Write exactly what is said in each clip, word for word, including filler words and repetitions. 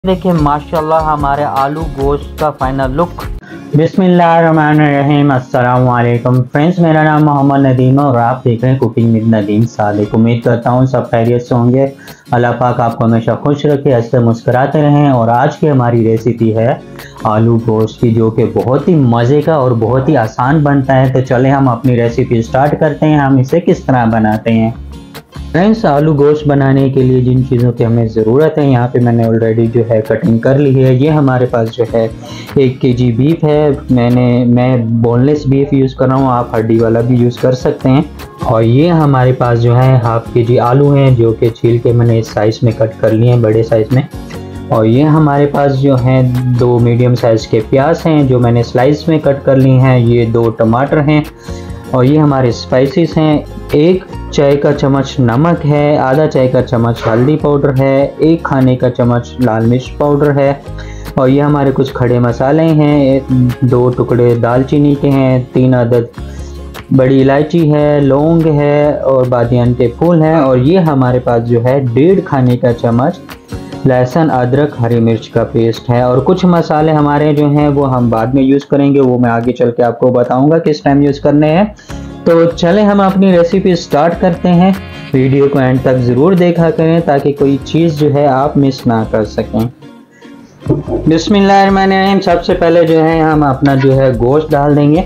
देखिए माशाल्लाह हमारे आलू गोश्त का फाइनल लुक। बिस्मिल्लाहिर्रहमानिर्रहीम, अस्सलाम वालेकुम फ्रेंड्स, मेरा नाम मोहम्मद नदीम है और आप देख रहे हैं कुकिंग विद नदीम सादिक। उम्मीद करता हूँ सब खैरियत से होंगे। अल्लाह पाक आपको हमेशा खुश रखे, हंसते मुस्कुराते रहें। और आज की हमारी रेसिपी है आलू गोश्त की, जो कि बहुत ही मज़े का और बहुत ही आसान बनता है। तो चले हम अपनी रेसिपी स्टार्ट करते हैं। हम इसे किस तरह बनाते हैं। फ्रेंड्स, आलू गोश्त बनाने के लिए जिन चीज़ों की हमें ज़रूरत है, यहाँ पे मैंने ऑलरेडी जो है कटिंग कर ली है। ये हमारे पास जो है एक केजी बीफ है। मैंने मैं बोनलेस बीफ यूज़ कर रहा हूँ, आप हड्डी वाला भी यूज़ कर सकते हैं। और ये हमारे पास जो है हाफ के जी आलू हैं, जो कि छील के मैंने इस साइज़ में कट कर लिए हैं, बड़े साइज़ में। और ये हमारे पास जो है दो मीडियम साइज़ के प्याज हैं, जो मैंने स्लाइस में कट कर ली हैं। ये दो टमाटर हैं। और ये हमारे स्पाइसेस हैं। एक चाय का चम्मच नमक है, आधा चाय का चम्मच हल्दी पाउडर है, एक खाने का चम्मच लाल मिर्च पाउडर है। और ये हमारे कुछ खड़े मसाले हैं। दो टुकड़े दालचीनी के हैं, तीन अदद बड़ी इलायची है, लौंग है और बादियान के फूल हैं। और ये हमारे पास जो है डेढ़ खाने का चम्मच लहसुन अदरक हरी मिर्च का पेस्ट है। और कुछ मसाले हमारे जो हैं वो हम बाद में यूज़ करेंगे, वो मैं आगे चल के आपको बताऊंगा किस टाइम यूज़ करने हैं। तो चलें हम अपनी रेसिपी स्टार्ट करते हैं। वीडियो को एंड तक ज़रूर देखा करें ताकि कोई चीज़ जो है आप मिस ना कर सकें। बिस्मिल्लाहिर्रहमानिर्रहीम। सबसे पहले जो है हम अपना जो है गोश्त डाल देंगे,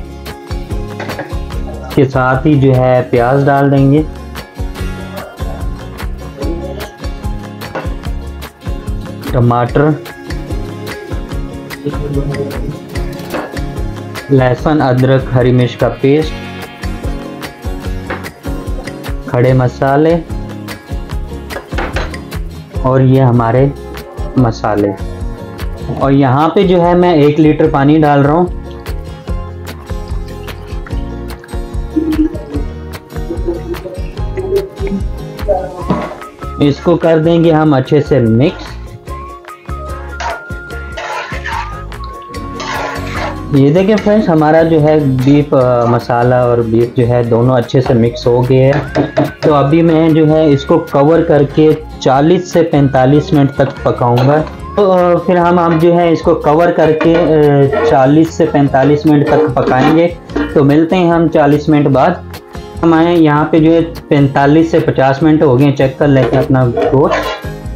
के साथ ही जो है प्याज डाल देंगे। टमाटर, लहसुन अदरक हरी मिर्च का पेस्ट, खड़े मसाले और ये हमारे मसाले। और यहाँ पे जो है मैं एक लीटर पानी डाल रहा हूँ। इसको कर देंगे हम अच्छे से मिक्स। ये देखिए फ्रेंड्स, हमारा जो है बीफ मसाला और बीफ जो है दोनों अच्छे से मिक्स हो गए हैं। तो अभी मैं जो है इसको कवर करके चालीस से पैंतालीस मिनट तक पकाऊंगा। तो फिर हम हम जो है इसको कवर करके चालीस से पैंतालीस मिनट तक पकाएंगे। तो मिलते हैं हम चालीस मिनट बाद। हमारे यहाँ पे जो है पैंतालीस से पचास मिनट हो गए। चेक कर लेते हैं अपना गोश्त।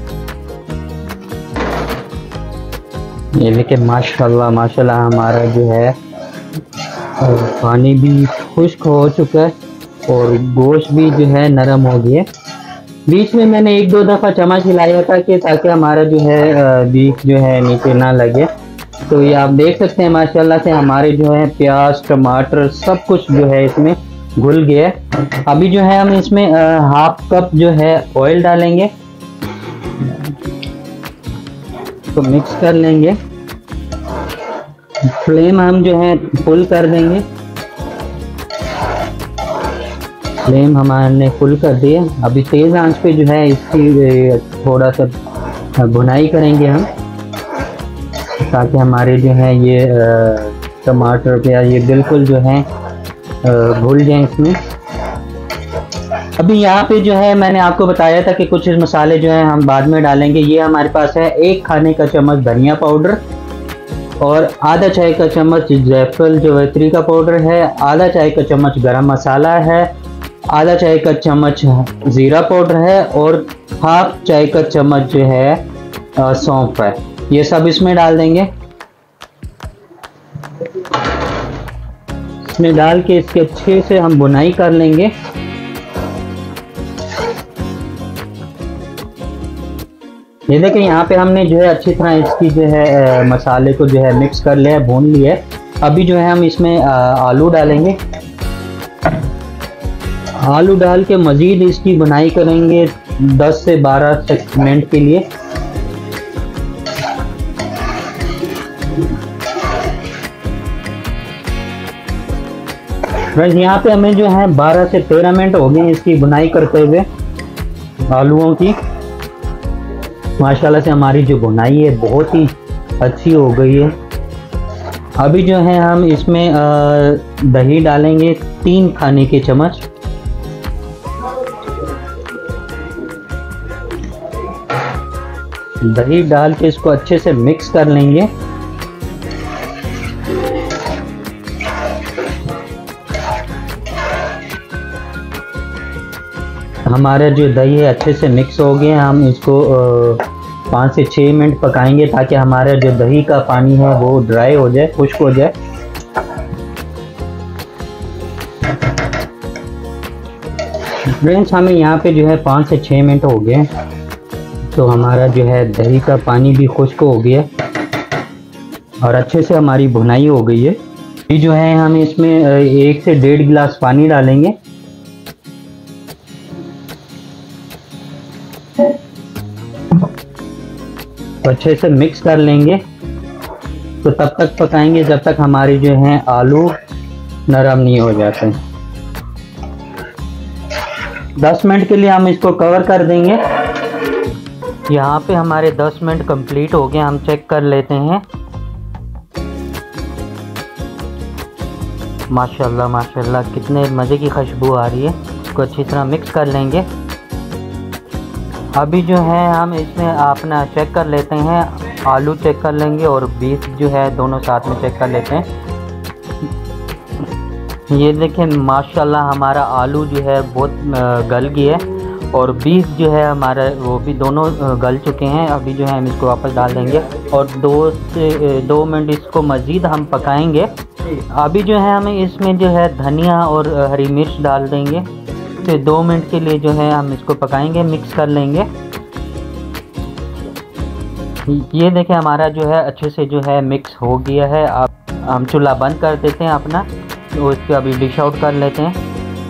ये देखिए माशाल्लाह माशाल्लाह हमारा जो है पानी भी खुश्क हो चुका है और गोश्त भी जो है नरम हो गया। बीच में मैंने एक दो दफ़ा चम्मच हिलाया था कि ताकि हमारा जो है बीफ जो है नीचे ना लगे। तो ये आप देख सकते हैं माशाल्लाह से हमारे जो है प्याज टमाटर सब कुछ जो है इसमें घुल गया है। अभी जो है हम इसमें हाफ कप जो है ऑयल डालेंगे, तो मिक्स कर लेंगे। फ्लेम हम जो है फुल कर देंगे। फ्लेम हमारे फुल कर दिया। अभी तेज़ आंच पे जो है इसकी थोड़ा सा भुनाई करेंगे हम, ताकि हमारे जो है ये टमाटर प्याज ये बिल्कुल जो है घुल जाए इसमें। अभी यहाँ पे जो है मैंने आपको बताया था कि कुछ मसाले जो है हम बाद में डालेंगे। ये हमारे पास है एक खाने का चम्मच धनिया पाउडर और आधा चाय का चम्मच जायफल जवित्री का पाउडर है, आधा चाय का चम्मच गरम मसाला है, आधा चाय का चम्मच ज़ीरा पाउडर है और हाफ चाय का चम्मच जो है सौंफ है। ये सब इसमें डाल देंगे। इसमें डाल के इसके अच्छे से हम भुनाई कर लेंगे। ये देखिए यहाँ पे हमने जो है अच्छी तरह इसकी जो है मसाले को जो है मिक्स कर लिया है, भून लिया है। अभी जो है हम इसमें आलू डालेंगे। आलू डाल के मज़ीद इसकी बुनाई करेंगे दस से बारह मिनट के लिए। बस यहाँ पे हमें जो है बारह से तेरह मिनट हो गए इसकी बुनाई करते हुए आलूओं की। माशाल्लाह से हमारी जो बुनाई है बहुत ही अच्छी हो गई है। अभी जो है हम इसमें दही डालेंगे तीन खाने के चम्मच। दही डाल के इसको अच्छे से मिक्स कर लेंगे। हमारा जो दही है अच्छे से मिक्स हो गया। हम इसको पाँच से छः मिनट पकाएंगे ताकि हमारा जो दही का पानी है वो ड्राई हो जाए, खुश्क हो जाए। फ्रेंड्स, हमें यहाँ पे जो है पाँच से छः मिनट हो गए, तो हमारा जो है दही का पानी भी खुश्क हो गया और अच्छे से हमारी भुनाई हो गई है। ये जो है हम इसमें एक से डेढ़ गिलास पानी डालेंगे। तो अच्छे से मिक्स कर लेंगे। तो तब तक पकाएंगे जब तक हमारे जो हैं आलू नरम नहीं हो जाते। दस मिनट के लिए हम इसको कवर कर देंगे। यहाँ पे हमारे दस मिनट कंप्लीट हो गए, हम चेक कर लेते हैं। माशाल्लाह माशाल्लाह कितने मज़े की खुशबू आ रही है। इसको अच्छी तरह मिक्स कर लेंगे। अभी जो है हम इसमें अपना चेक कर लेते हैं, आलू चेक कर लेंगे और बीफ जो है दोनों साथ में चेक कर लेते हैं। ये देखें माशाल्लाह हमारा आलू जो है बहुत गल गया है और बीफ जो है हमारा वो भी दोनों गल चुके हैं। अभी जो है हम इसको वापस डाल देंगे और दो से दो मिनट इसको मज़ीद हम पकाएंगे। अभी जो है हमें इसमें जो है धनिया और हरी मिर्च डाल देंगे। तो दो मिनट के लिए जो है हम इसको पकाएंगे, मिक्स कर लेंगे। ये देखें हमारा जो है अच्छे से जो है मिक्स हो गया है। अब हम चूल्हा बंद कर देते हैं अपना, तो इसको अभी डिश आउट कर लेते हैं।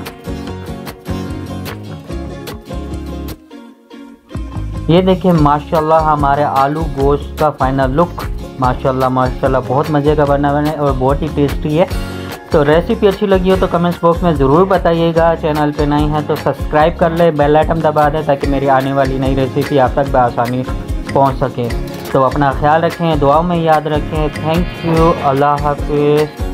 ये देखिए माशाल्लाह हमारे आलू गोश्त का फाइनल लुक माशाल्लाह माशाल्लाह बहुत मज़े का बना बना और बहुत ही टेस्टी है। तो रेसिपी अच्छी लगी हो तो कमेंट्स बॉक्स में ज़रूर बताइएगा। चैनल पे नए हैं तो सब्सक्राइब कर ले, बेल आइकन दबा दें ताकि मेरी आने वाली नई रेसिपी आप तक बआसानी पहुंच सके। तो अपना ख्याल रखें, दुआओं में याद रखें। थैंक यू, अल्लाह हाफिज़।